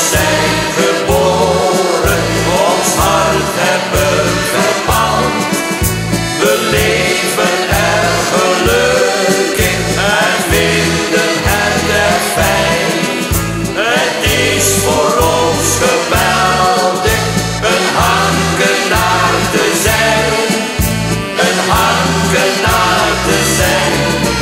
zijn geboren, ons hart hebben verpand. We leven er geluk in en vinden het er fijn. Het is voor ons geweldig een hankenaar te zijn, een hankenaar te zijn.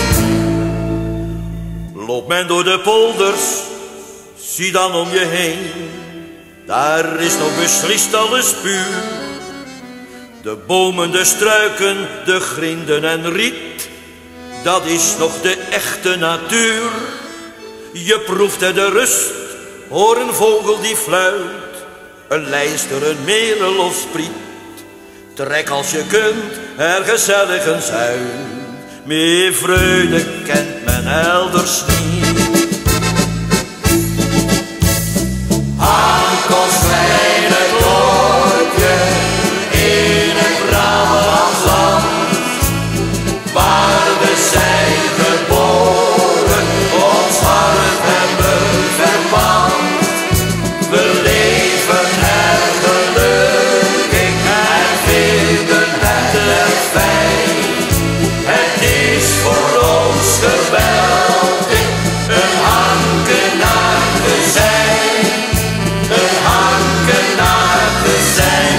Loopt men door de polders, zie dan om je heen, daar is nog beslist alles puur. De bomen, de struiken, de grinden en riet, dat is nog de echte natuur. Je proeft er de rust, hoor een vogel die fluit, een lijster, een merel of spriet. Trek als je kunt er gezellig een zuin, meer vreugde kent men elders niet. Hankels kleine dorpje in het Brabants land, waar we zijn geboren, ons hart hebben verpand. We leven er gelukkig en vinden het er fijn. Het is voor ons geweldig een hankenaar te zijn, een hankenaar te zijn.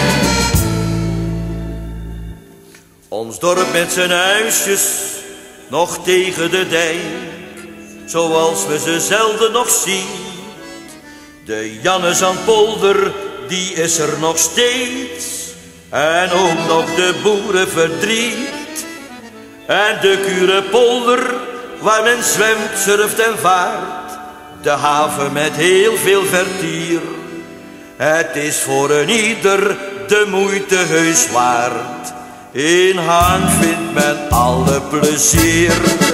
Ons dorp met zijn huisjes nog tegen de dijk, zoals we ze zelden nog zien. De Jannes aan polder, die is er nog steeds, en ook nog de boerenverdriet. En de Curepolder, waar men zwemt, surft en vaart, de haven met heel veel vertier. Het is voor een ieder de moeite heus waard, in Haan vindt men alle plezier.